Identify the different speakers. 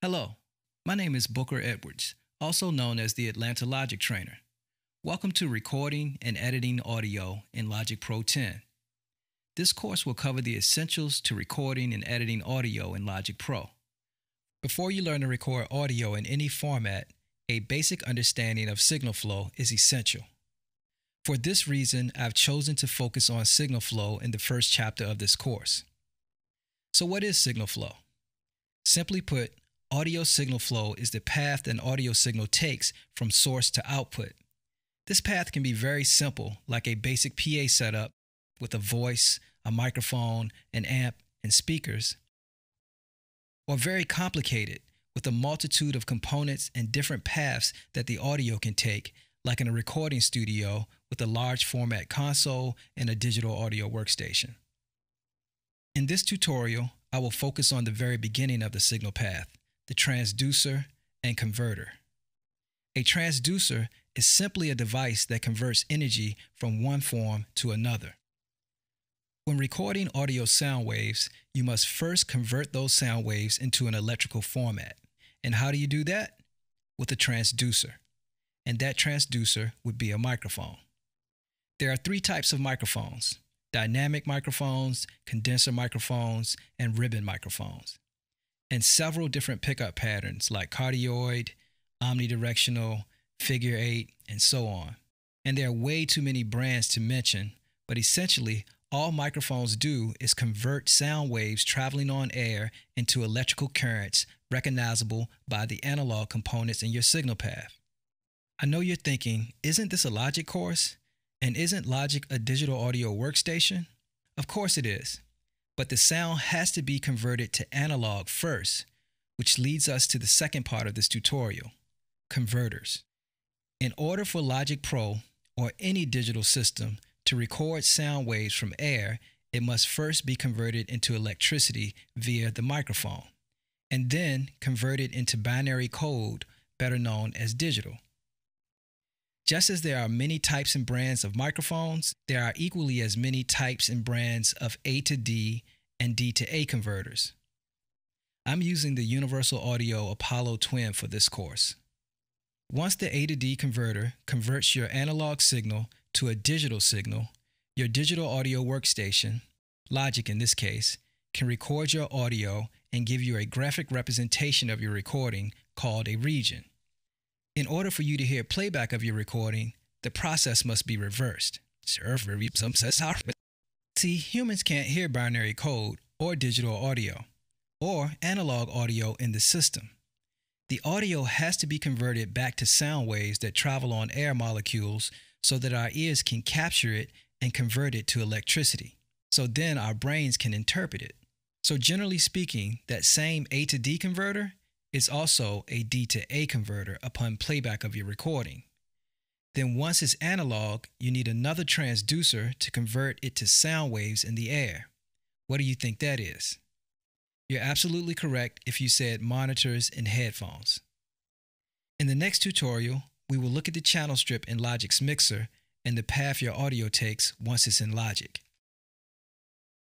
Speaker 1: Hello, my name is Booker Edwards, also known as the Atlanta Logic Trainer. Welcome to Recording and Editing Audio in Logic Pro 10. This course will cover the essentials to recording and editing audio in Logic Pro. Before you learn to record audio in any format, a basic understanding of signal flow is essential. For this reason, I've chosen to focus on signal flow in the first chapter of this course. So what is signal flow? Simply put, audio signal flow is the path an audio signal takes from source to output. This path can be very simple, like a basic PA setup with a voice, a microphone, an amp, and speakers, or very complicated with a multitude of components and different paths that the audio can take, like in a recording studio with a large format console and a digital audio workstation. In this tutorial, I will focus on the very beginning of the signal path, the transducer and converter. A transducer is simply a device that converts energy from one form to another. When recording audio sound waves, you must first convert those sound waves into an electrical format. And how do you do that? With a transducer. And that transducer would be a microphone. There are three types of microphones: dynamic microphones, condenser microphones, and ribbon microphones, and several different pickup patterns like cardioid, omnidirectional, figure 8, and so on. And there are way too many brands to mention, but essentially, all microphones do is convert sound waves traveling on air into electrical currents recognizable by the analog components in your signal path. I know you're thinking, isn't this a Logic course? And isn't Logic a digital audio workstation? Of course it is. But the sound has to be converted to analog first, which leads us to the second part of this tutorial: converters. In order for Logic Pro or any digital system to record sound waves from air, it must first be converted into electricity via the microphone, and then converted into binary code, better known as digital. Just as there are many types and brands of microphones, there are equally as many types and brands of A to D and D to A converters. I'm using the Universal Audio Apollo Twin for this course. Once the A to D converter converts your analog signal to a digital signal, your digital audio workstation, Logic in this case, can record your audio and give you a graphic representation of your recording called a region. In order for you to hear playback of your recording, the process must be reversed. See, humans can't hear binary code or digital audio or analog audio in the system. The audio has to be converted back to sound waves that travel on air molecules so that our ears can capture it and convert it to electricity. So then our brains can interpret it. So generally speaking, that same A to D converter is also a D to A converter upon playback of your recording. Then once it's analog, you need another transducer to convert it to sound waves in the air. What do you think that is? You're absolutely correct if you said monitors and headphones. In the next tutorial, we will look at the channel strip in Logic's mixer and the path your audio takes once it's in Logic.